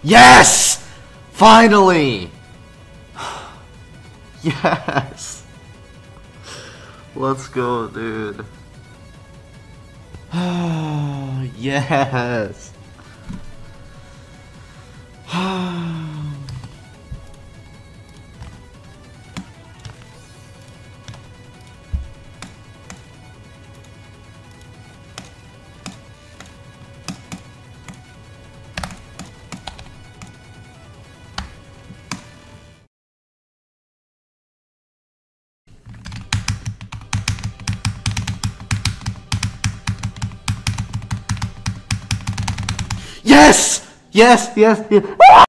Yes! Finally! Yes! Let's go, dude. Yes! Yes! Yes, yes, yes.